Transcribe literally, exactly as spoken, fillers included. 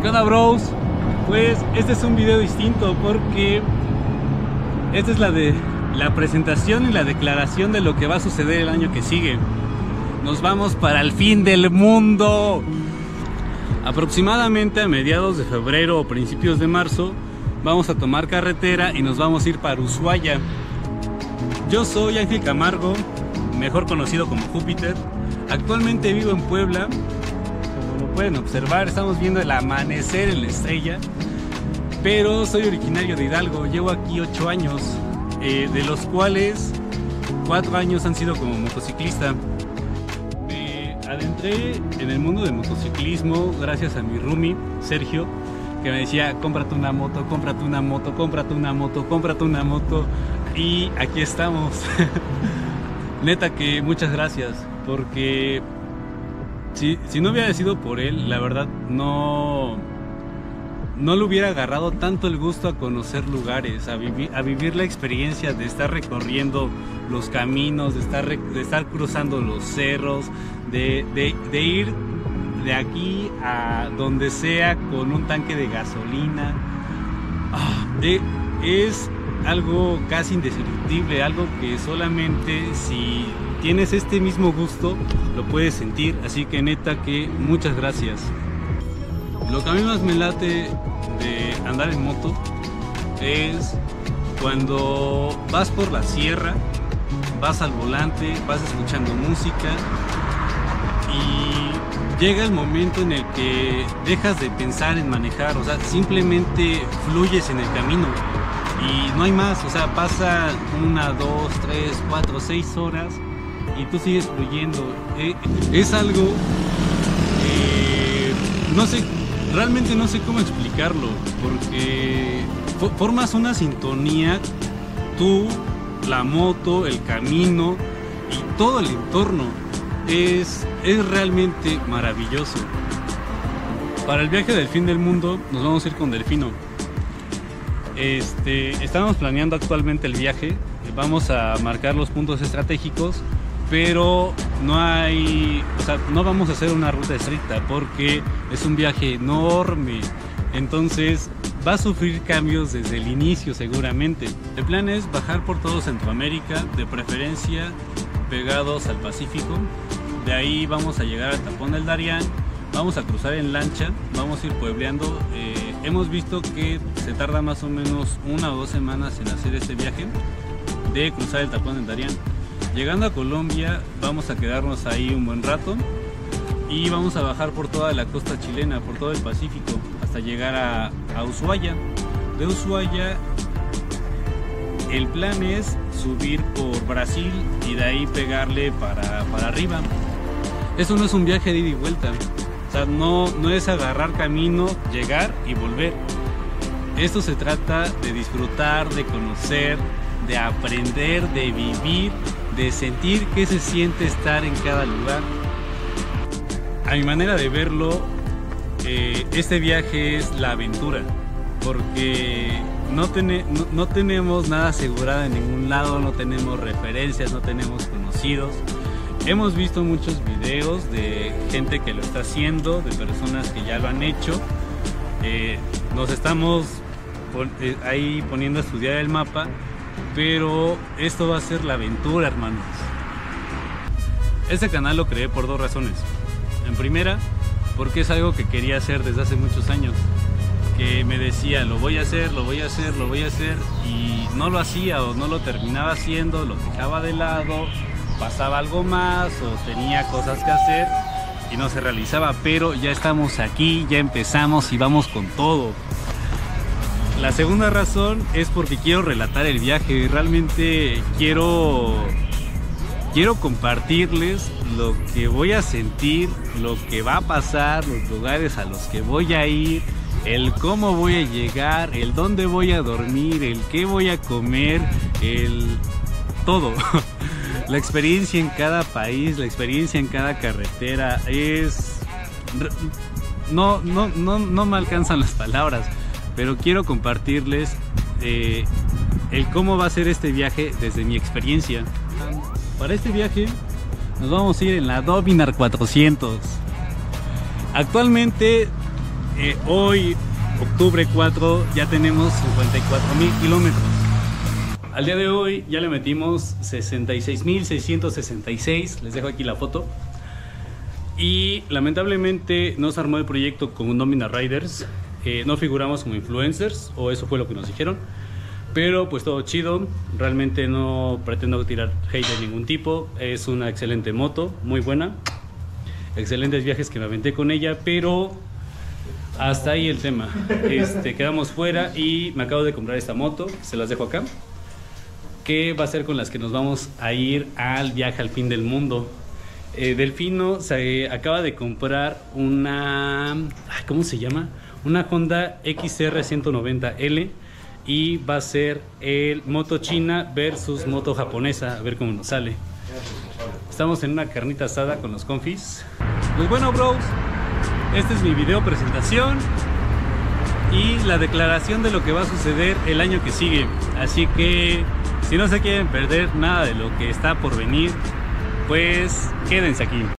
¿Qué onda, bros? Pues este es un video distinto porque esta es la de la presentación y la declaración de lo que va a suceder el año que sigue. Nos vamos para el fin del mundo. Aproximadamente a mediados de febrero o principios de marzo vamos a tomar carretera y nos vamos a ir para Ushuaia. Yo soy Ángel Camargo, mejor conocido como Júpiter. Actualmente vivo en Puebla. Como lo pueden observar, estamos viendo el amanecer en la estrella. Pero soy originario de Hidalgo, llevo aquí ocho años, eh, de los cuales cuatro años han sido como motociclista. Me adentré en el mundo del motociclismo gracias a mi roomie, Sergio, que me decía, cómprate una moto, cómprate una moto, cómprate una moto, cómprate una moto. Y aquí estamos. Neta que muchas gracias, porque si, si no hubiera sido por él, la verdad no... no le hubiera agarrado tanto el gusto a conocer lugares, a, vivi a vivir la experiencia de estar recorriendo los caminos, de estar, de estar cruzando los cerros, de, de, de ir de aquí a donde sea con un tanque de gasolina. Ah, de, es algo casi indescriptible, algo que solamente si tienes este mismo gusto lo puedes sentir, así que neta que muchas gracias. Lo que a mí más me late de andar en moto es cuando vas por la sierra, vas al volante, vas escuchando música y llega el momento en el que dejas de pensar en manejar, o sea, simplemente fluyes en el camino y no hay más, o sea, pasa una, dos, tres, cuatro, seis horas y tú sigues fluyendo. Eh, es algo, eh, no sé, realmente no sé cómo explicarlo, porque formas una sintonía, tú, la moto, el camino y todo el entorno. Es, es realmente maravilloso. Para el viaje del fin del mundo nos vamos a ir con Delfino. Este, estamos planeando actualmente el viaje, vamos a marcar los puntos estratégicos, pero no hay, o sea, no vamos a hacer una ruta estricta porque es un viaje enorme, entonces va a sufrir cambios desde el inicio seguramente. El plan es bajar por todo Centroamérica, de preferencia pegados al Pacífico. De ahí vamos a llegar al Tapón del Darién, vamos a cruzar en lancha, vamos a ir puebleando. Eh, hemos visto que se tarda más o menos una o dos semanas en hacer este viaje de cruzar el Tapón del Darién. Llegando a Colombia vamos a quedarnos ahí un buen rato y vamos a bajar por toda la costa chilena, por todo el Pacífico, hasta llegar a, a Ushuaia. De Ushuaia el plan es subir por Brasil y de ahí pegarle para, para arriba. Eso no es un viaje de ida y vuelta, o sea, no, no es agarrar camino, llegar y volver. Esto se trata de disfrutar, de conocer, de aprender, de vivir, de sentir qué se siente estar en cada lugar. A mi manera de verlo, eh, este viaje es la aventura, porque no, ten, no, no tenemos nada asegurado en ningún lado, no tenemos referencias, no tenemos conocidos. Hemos visto muchos videos de gente que lo está haciendo, de personas que ya lo han hecho. Eh, nos estamos pon, eh, ahí poniendo a estudiar el mapa, pero esto va a ser la aventura, hermanos. Este canal lo creé por dos razones. En primera, porque es algo que quería hacer desde hace muchos años, que me decía, lo voy a hacer, lo voy a hacer, lo voy a hacer, y no lo hacía o no lo terminaba haciendo, lo dejaba de lado, pasaba algo más o tenía cosas que hacer y no se realizaba, pero ya estamos aquí, ya empezamos y vamos con todo. La segunda razón es porque quiero relatar el viaje, realmente quiero, quiero compartirles lo que voy a sentir, lo que va a pasar, los lugares a los que voy a ir, el cómo voy a llegar, el dónde voy a dormir, el qué voy a comer, el todo. La experiencia en cada país, la experiencia en cada carretera es... No, no, no, no me alcanzan las palabras, pero quiero compartirles eh, el cómo va a ser este viaje desde mi experiencia. Para este viaje nos vamos a ir en la Dominar cuatrocientos. Actualmente eh, hoy, octubre cuatro, ya tenemos cincuenta y cuatro mil kilómetros. Al día de hoy ya le metimos sesenta y seis mil seiscientos sesenta y seis, les dejo aquí la foto. Y lamentablemente no se armó el proyecto con Nómina Riders, eh, no figuramos como influencers, o eso fue lo que nos dijeron. Pero pues todo chido, realmente no pretendo tirar hate de ningún tipo, es una excelente moto, muy buena. Excelentes viajes que me aventé con ella, pero hasta ahí el tema. Este, quedamos fuera y me acabo de comprar esta moto, se las dejo acá, que va a ser con las que nos vamos a ir al viaje al fin del mundo. Eh, Delfino se acaba de comprar una, ¿cómo se llama? Una Honda X R ciento noventa L y va a ser el moto china versus moto japonesa, a ver cómo nos sale. Estamos en una carnita asada con los confis. Pues bueno, bros, este es mi video presentación y la declaración de lo que va a suceder el año que sigue. Así que si no se quieren perder nada de lo que está por venir, pues quédense aquí.